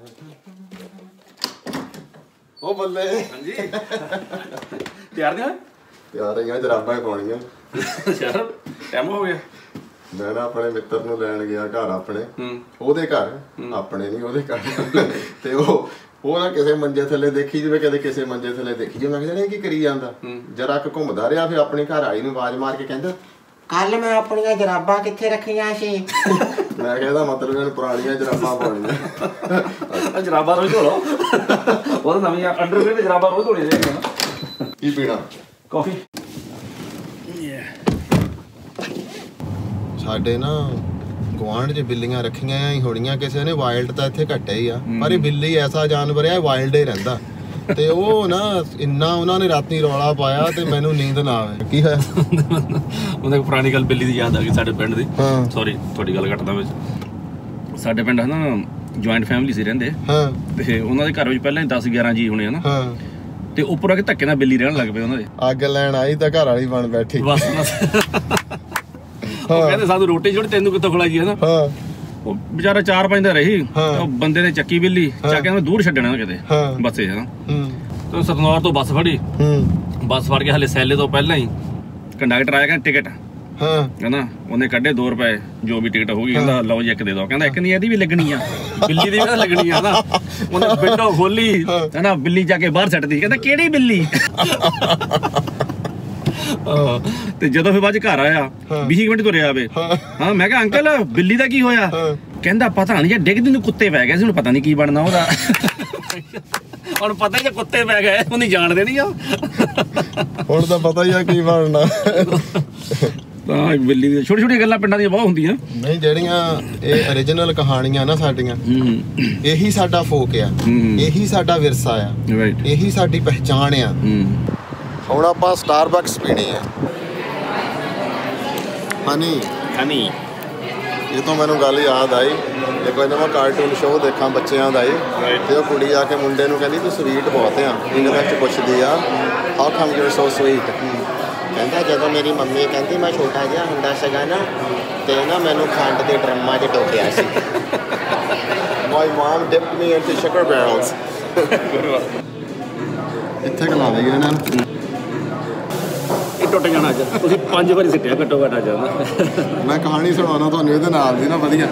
ओ बल्ले हाँ जी तैयार नहीं तैयार है जराबां पाउणियां यार टाइम हो गया मैं ना अपने मित्र ਨੂੰ ਲੈਣ ਗਿਆ ਘਰ ਆਪਣੇ ਉਹਦੇ ਘਰ ਆਪਣੇ ਨਹੀਂ ਉਹਦੇ ਘਰ ਤੇ ਉਹ ਨਾ ਕਿਸੇ ਮੰਜੇ ਥੱਲੇ ਦੇਖੀ ਜਿਵੇਂ ਕਦੇ ਕਿਸੇ ਮੰਜੇ ਥੱਲੇ ਦੇਖੀ ਜਿਵੇਂ ਮੈਂ ਕਿਹਾ ਕੀ ਕਰੀ ਜਾਂਦਾ ਜਰਾ ਕੁ ਘੁੰਮਦਾ ਰਿਹਾ ਫਿਰ ਆਪਣੀ ਘਰ ਆਈ ਨੂੰ ਆਵਾਜ਼ ਮਾਰ ਕੇ ਕਹਿੰਦਾ ਕੱਲ ਮੈਂ ਆਪਣੀਆਂ ਜਰਾਬਾਂ ਕਿੱਥੇ ਰੱਖੀਆਂ ਸੀ ਮੈਂ ਕਹਿੰਦਾ ਮਤਲਬ ਇਹਨੂੰ ਪੁਰਾਣੀਆਂ ਜਰਾਬਾਂ ਪਾਉਣੀਆਂ ਜਰਾਬਾਂ ਰੋਜ਼ ਧੋ ਲਓ ਉਹ ਨਵੀਆਂ ਅੰਡਰਵੇਅਰ ਤੇ ਜਰਾਬਾਂ ਰੋਜ਼ ਧੋਣੀ ਚਾਹੀਦੀਆਂ ਨਾ ਕੀ ਪੀਣਾ ਕਾਫੀ ਸਾਡੇ ਨਾ ਗੁਆਂਢ 'ਚ ਬਿੱਲੀਆਂ ਰੱਖੀਆਂ ਹੀ ਹੋਣੀਆਂ ਕਿਸੇ ਨੇ ਵਾਈਲਡ ਤਾਂ ਇੱਥੇ ਘੱਟੇ ਹੀ ਆ ਪਰ ਇਹ ਬਿੱਲੀ ਐਸਾ ਜਾਨਵਰ ਹੈ ਵਾਈਲਡ ਹੀ ਰਹਿੰਦਾ ਤੇ ਉਹ ਨਾ ਇੰਨਾ ਉਹਨਾਂ ਨੇ ਰਾਤੀ ਰੌਲਾ ਪਾਇਆ ਤੇ ਮੈਨੂੰ ਨੀਂਦ ਨਾ ਆਵੇ ਕੀ ਹੋਇਆ ਉਹਨੇ ਪੁਰਾਣੀ ਗੱਲ ਬਿੱਲੀ ਦੀ ਯਾਦ ਆ ਗਈ ਸਾਡੇ ਪਿੰਡ ਦੀ ਸੌਰੀ ਤੁਹਾਡੀ ਗੱਲ ਕੱਟਦਾ ਵਿੱਚ ਸਾਡੇ ਪਿੰਡ ਹੈ ਨਾ ਜੁਆਇੰਟ ਫੈਮਿਲੀ ਸੀ ਰਹਿੰਦੇ ਤੇ ਉਹਨਾਂ ਦੇ ਘਰ ਵਿੱਚ ਪਹਿਲਾਂ ਹੀ 10-11 ਜੀ ਹੋਣੇ ਹਨਾ ਤੇ ਉੱਪਰ ਆ ਕੇ ਧੱਕੇ ਨਾਲ ਬਿੱਲੀ ਰਹਿਣ ਲੱਗ ਪਈ ਉਹਨਾਂ ਦੇ ਅੱਗ ਲੈਣ ਆਈ ਤਾਂ ਘਰ ਵਾਲੀ ਬਣ ਬੈਠੀ ਬਸ ਉਹ ਕਹਿੰਦੇ ਸਾਨੂੰ ਰੋਟੀ ਜੋੜੀ ਤੈਨੂੰ ਕਿੱਥੋਂ ਖਲਾਈ ਹੈ ਨਾ ਉਹ ਵਿਚਾਰਾ 4-5 ਦਾ ਰਹੀ ਉਹ ਬੰਦੇ ਨੇ ਚੱਕੀ ਬਿੱਲੀ ਚੱਕ ਕੇ ਦੂਰ ਛੱਡਣਾ ਕਿਤੇ ਬੱਸੇ ਹੈ ਨਾ ਤੇ ਸਤਨੌਰ ਤੋਂ ਬੱਸ ਫੜੀ ਬੱਸ ਫੜ ਕੇ ਹਲੇ ਸੈਲੇ ਤੋਂ ਪਹਿਲਾਂ ਹੀ ਕੰਡਕਟਰ ਆਇਆ ਕਹਿੰਦਾ ਟਿਕਟ ਕਹਿੰਦਾ ਉਹਨੇ ਕੱਢੇ 2 ਰੁਪਏ ਜੋ ਵੀ ਟਿਕਟ ਹੋਊਗੀ ਕਹਿੰਦਾ ਲਓ ਜੀ ਇੱਕ ਦੇ ਦਿਓ ਕਹਿੰਦਾ ਇੱਕ ਨਹੀਂ ਇਹਦੀ ਵੀ ਲੱਗਣੀ ਆ ਬਿੱਲੀ ਦੀ ਵੀ ਲੱਗਣੀ ਆ ਨਾ ਉਹਨੇ ਵਿੰਡੋ ਖੋਲੀ ਕਹਿੰਦਾ ਬਿੱਲੀ ਜਾ ਕੇ ਬਾਹਰ ਛੱਡਦੀ ਕਹਿੰਦਾ ਕਿਹੜੀ ਬਿੱਲੀ ਤੇ ਜਦੋਂ ਫਿਰ ਬਾਅਦ ਘਰ ਆਇਆ 20 ਮਿੰਟ ਤੁਰਿਆ ਆਵੇ ਹਾਂ ਮੈਂ ਕਿਹਾ ਅੰਕਲ ਬਿੱਲੀ ਦਾ ਕੀ ਹੋਇਆ ਕਹਿੰਦਾ ਪਤਾ ਨਹੀਂ ਜੇ ਡਿੱਗਦੀ ਨੂੰ ਕੁੱਤੇ ਪੈ ਗਏ ਸੀ ਹੁਣ ਪਤਾ ਨਹੀਂ ਕੀ ਬਣਨਾ ਉਹਦਾ ਹੁਣ ਪਤਾ ਹੀ ਜੇ ਕੁੱਤੇ ਪੈ ਗਏ ਉਹਨੇ ਜਾਣਦੇ ਨਹੀਂ ਆ ਹੁਣ ਤਾਂ ਪਤਾ ਹੀ ਆ ਕੀ ਬਣਨਾ ਤਾਂ ਬਿੱਲੀ ਦੀ ਛੋਟੀ ਛੋਟੀਆਂ ਗੱਲਾਂ ਪਿੰਡਾਂ ਦੀਆਂ ਬਹੁਤ ਹੁੰਦੀਆਂ ਨਹੀਂ ਜਿਹੜੀਆਂ ਇਹ ਓਰੀਜਨਲ ਕਹਾਣੀਆਂ ਨਾ ਸਾਡੀਆਂ ਇਹੀ ਸਾਡਾ ਫੋਕ ਆ ਇਹੀ ਸਾਡਾ ਵਿਰਸਾ ਆ ਇਹੀ ਸਾਡੀ ਪਹਿਚਾਣ ਆ ਹੁਣ ਆਪਾਂ ਸਟਾਰਬਕਸ ਪੀਣੀ ਹੈ ਹਨੀ ਇਹ ਤੋਂ ਮੈਨੂੰ ਗੱਲ ਯਾਦ ਆਈ ਇੱਕ ਵਾਰ ਮੈਂ ਕਾਰਟੂਨ ਸ਼ੋਅ ਦੇਖਾਂ ਬੱਚਿਆਂ ਦਾ ਤੇ ਉਹ ਕੁੜੀ ਆ ਕੇ ਮੁੰਡੇ ਨੂੰ ਕਹਿੰਦੀ ਤੂੰ ਸਵੀਟ ਬਹੁਤ ਆ ਇੰਗਲਿਸ਼ 'ਚ ਪੁੱਛਦੀ ਆ how come you are so sweet ਕਹਿੰਦਾ ਜਦੋਂ ਮੇਰੀ ਮੰਮੀ ਕਹਿੰਦੀ ਮੈਂ ਛੋਟਾ ਜਿਹਾ ਹੁੰਦਾ ਸੀਗਾ ਨਾ ਤੇ ਨਾ ਮੈਨੂੰ ਖੰਡ ਦੇ ਡਰਮਾਂ 'ਚ ਡੋਬਿਆ ਸੀ ਮਾਈ ਮਮ ਡਿਪਡ ਮੀ ਇਨਟੂ ਸ਼ੂਗਰ ਬੈਰਲਸ ਇੱਥੇ ਖਲਾ ਦੇ ਇਹਨਾਂ ਨੂੰ ਇਹ ਟੁੱਟ ਜਾਣਾ ਅੱਜ ਤੁਸੀਂ 5 ਵਾਰੀ ਸਿੱਟਿਆ ਘੱਟੋ ਘੱਟ ਅੱਜ ਮੈਂ ਕਹਾਣੀ ਸੁਣਾਉਣਾ ਤੁਹਾਨੂੰ ਇਹਦੇ ਨਾਲ ਦੀ ਨਾ ਵਧੀਆ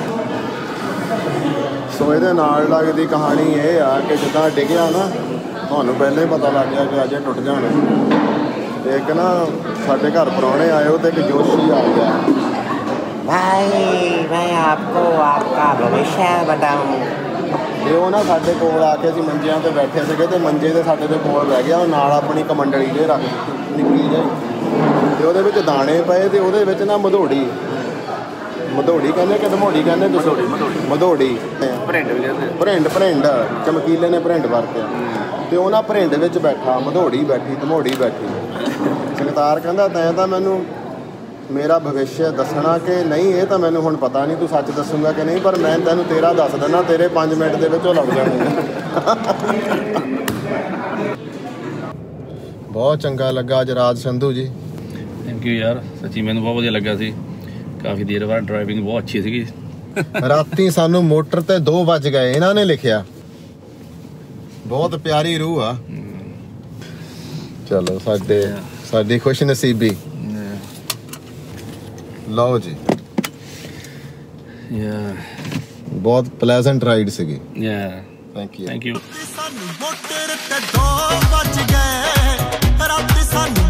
ਸੋ ਇਹਦੇ ਨਾਲ ਲੱਗਦੀ ਕਹਾਣੀ ਇਹ ਆ ਕਿ ਜਿੱਦਾਂ ਡਿੱਗਿਆ ਨਾ ਤੁਹਾਨੂੰ ਪਹਿਲਾਂ ਹੀ ਪਤਾ ਲੱਗ ਗਿਆ ਕਿ ਅੱਜ ਇਹ ਟੁੱਟ ਜਾਣਾ ਤੇ ਇੱਕ ਨਾ ਸਾਡੇ ਘਰ ਪ੍ਰਾਹੁਣੇ ਆਏ ਤੇ ਇੱਕ ਜੋਸ਼ੀ ਆ ਗਿਆ ਭਾਈ ਮੈਂ ਆਪਕੋ ਆਪਕਾ ਭਵਿष्य ਬਤਾਊਂ ਤੇ ਉਹ ਨਾ ਸਾਡੇ ਕੋਲ ਆ ਕੇ ਅਸੀਂ ਮੰਜਿਆਂ ਤੇ ਬੈਠੇ ਸੀਗੇ ਤੇ ਮੰਜੇ ਤੇ ਸਾਡੇ ਦੇ ਕੋਲ ਬਹਿ ਗਿਆ ਉਹ ਨਾਲ ਆਪਣੀ ਕਮੰਡਲੀ ਜੇ ਰੱਖ ਦਿੱਤੀ ਨਿੱਕੀ ਜਿਹੀ ਤੇ ਉਹਦੇ ਵਿੱਚ ਦਾਣੇ ਪਏ ਤੇ ਉਹਦੇ ਵਿੱਚ ਨਾ ਮਧੋੜੀ ਕਹਿੰਦੇ ਕਿ ਧਮੋੜੀ ਕਹਿੰਦੇ ਮਧੋੜੀ ਭਰਿੰਡ ਚਮਕੀਲੇ ਨੇ ਭਰਿੰਡ ਵਰਤਿਆ ਤੇ ਉਹ ਨਾ ਭਰਿੰਡ ਵਿੱਚ ਬੈਠਾ ਧਮੋੜੀ ਬੈਠੀ ਸੰਗਤਾਰ ਕਹਿੰਦਾ ਤੈਂ ਤਾਂ ਮੈਨੂੰ ਮੇਰਾ ਭਵਿੱਖ ਦੱਸਣਾ ਕਿ ਨਹੀਂ ਇਹ ਤਾਂ ਮੈਨੂੰ ਹੁਣ ਪਤਾ ਨਹੀਂ ਤੂੰ ਸੱਚ ਦੱਸੂਗਾ ਕਿ ਨਹੀਂ ਪਰ ਮੈਂ ਤੈਨੂੰ ਤੇਰਾ ਦੱਸ ਦਿੰਦਾ ਤੇਰੇ 5 ਮਿੰਟ ਦੇ ਵਿੱਚ ਉਹ ਲੱਗ ਜਾਣੇ ਬਹੁਤ ਚੰਗਾ ਲੱਗਾ ਅੱਜ ਰਾਜ ਸੰਧੂ ਜੀ ਥੈਂਕ ਯੂ ਯਾਰ ਸੱਚੀ ਮੈਨੂੰ ਬਹੁਤ ਵਧੀਆ ਲੱਗਾ ਸੀ ਕਾਫੀ ਦੇਰ ਬਾਅਦ ਡਰਾਈਵਿੰਗ ਬਹੁਤ ਅੱਛੀ ਸੀਗੀ ਰਾਤੀ ਸਾਨੂੰ ਮੋਟਰ ਤੇ 2 ਵੱਜ ਗਏ ਇਹਨਾਂ ਨੇ ਲਿਖਿਆ ਬਹੁਤ ਪਿਆਰੀ ਰੂਹ ਆ ਚਲੋ ਸਾਡੀ ਖੁਸ਼ ਨਸੀਬੀ ਲਓ ਜੀ ਬਹੁਤ ਪਲੇਜ਼ੈਂਟ ਰਾਈਡ ਸੀਗੀ ਥੈਂਕ ਯੂ ਸਾਨੂੰ ਮੋਟਰ ਤੇ 2 ਵੱਜ ਗਏ ਰਾਤੀ ਸਾਨੂੰ